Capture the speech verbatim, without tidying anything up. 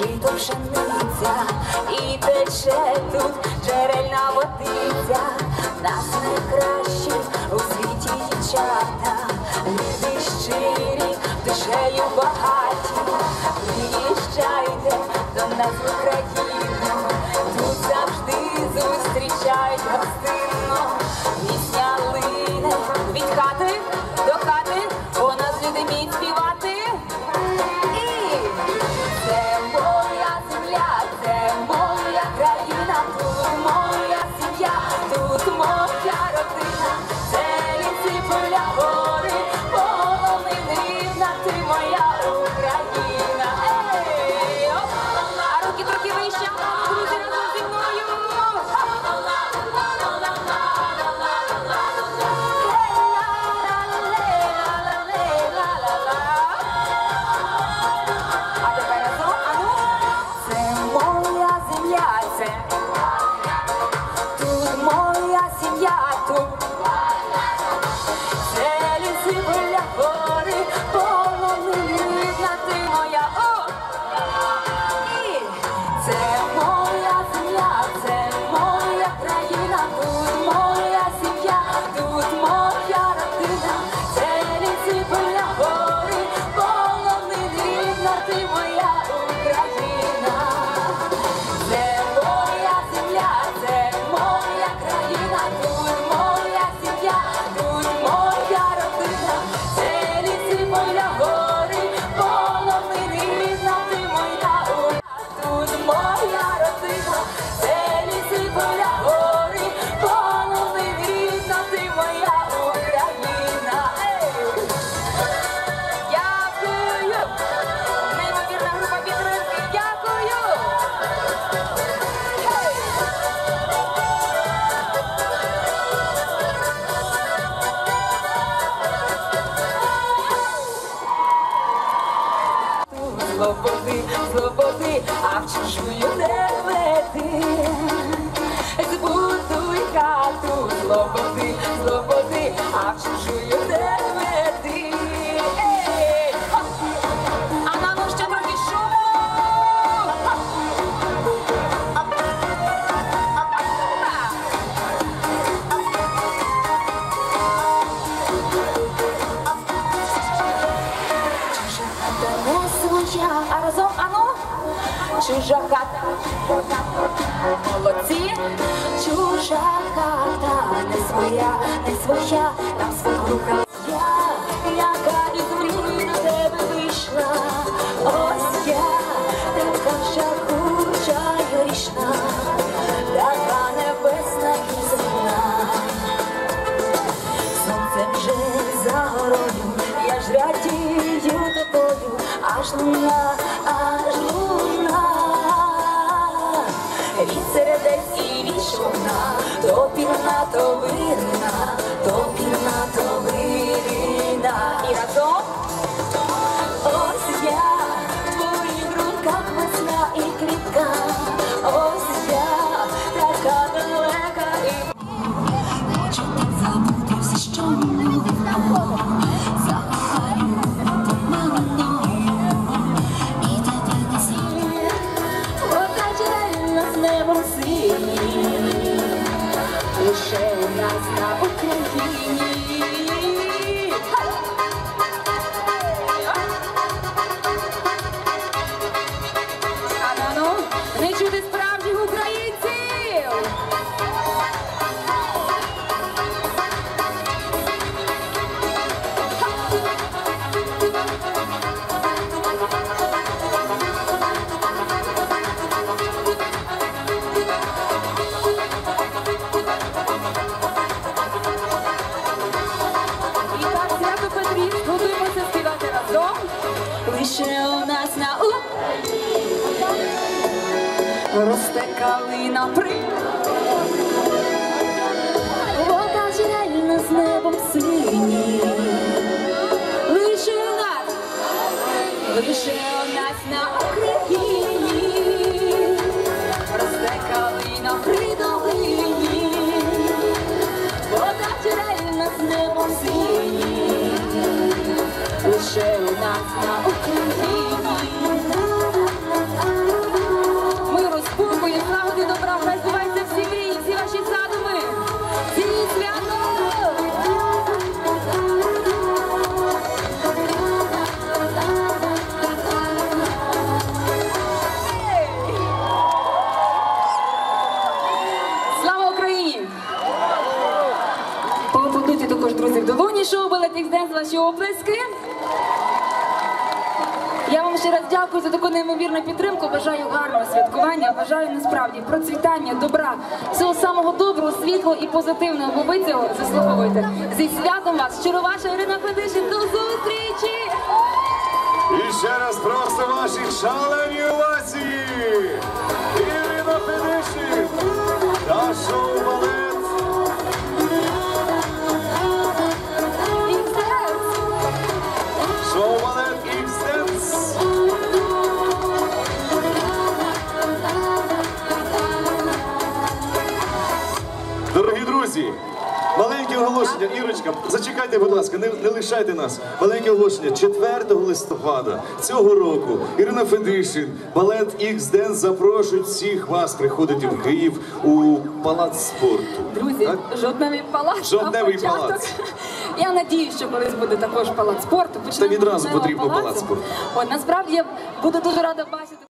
жито пшениця, і тече тут джерельна водиця. Нас найкращі у світі дівчата, люди щирі, душею багаті. Приїжджайте до нас в Україну, тут завжди зустрічають гостинно. Пісня лине від хати до хати, у нас люди вміють співати. І це моя земля, це моя країна, тут моя сім'я, тут моя родина. Це ліси, поля, гори, полонини рідна, ти моя Україна. Ей, оп, а руки трохи вище, друзі, разом зі мною. А тепер разом, ану. Це моя земля, це тут моя сім'я, тут це ліси, поля, гори, полонини рідна, ти моя. О! І це моя земля, це моя країна, тут моя сім'я, тут моя родина. Це ліси, поля, гори, полонини рідна, ти моя Україна. Це моя земля, це моя країна, тут моя сім'я, тут моя родина. Це ліси, поля, гори, полонини рідна, ти моя Україна. Тут моя родина. Це ліси, поля, гори, полонини рідна, ти моя Україна. Ей! Дякую! Неймовірна група підтримки. Дякую! Хей! Тут слободи, слободи, а в чужую не лети. Збудуй хату, слободи, слободи, а в чужую не лети. Ей! Хоп! А на ну ще трохи шуму! Хоп! Оп! Опа! Чужа хата не своя, а разом, ану. Чужа хата, молодці. Чужа хата не своя, не своя, там свекруха. Я, яка із мрій до тебе вийшла. Ось я, така жагуча й горішна, така небесна і земна. Сонце вже за горою, я ж радію тобою, аж луна, аж луна. Від сердець і від човна, то пірна, то вирина, то пірна, то вирина. І разом. Ось я, в твоїх руках весна і квітка. Ось я, така далека і хочу так забути все, що минуло. Закохаю туманною, і тоді не зі. Вода джерельна з небом синій, лише у нас на Україні. А на ну, не чути справжніх українців! І так, свято Петрів, готуємося співати разом. Лише у нас на у росте калина при. Вода джерельна з небом синій. Лише у нас, лише у нас на Україні росте калина при долині. Вода джерельна з небом синій. Лише у нас на Україні. друзі, в долоні шоу «Балет Ікс-Денс», ваші оплески. Я вам ще раз дякую за таку неймовірну підтримку, бажаю гарного святкування, бажаю насправді процвітання, добра, всього самого доброго, світлого і позитивного, бо ви цього заслуговуєте. Зі святом вас, щиро ваша Ірина Федишин, до зустрічі! І ще раз просто ваші шалені овації! Ірина Федишин та шоу-балет Шоу-балет Ікс-Денс. Дорогі друзі, маленьке оголошення. Ірочка, зачекайте, будь ласка, не, не лишайте нас. Маленьке оголошення. четвертого листопада цього року Ірина Федишин, балет Ікс-Денс запрошують всіх вас приходити в Київ у Палац спорту. Друзі, Так? жовтневий палац. Жовтневий на початок. палац. Я надіюсь, що колись буде також палац спорту. Та Почнемо з відразу жовтневого потрібно палацу. палац спорту. От насправді я буду дуже рада бачити.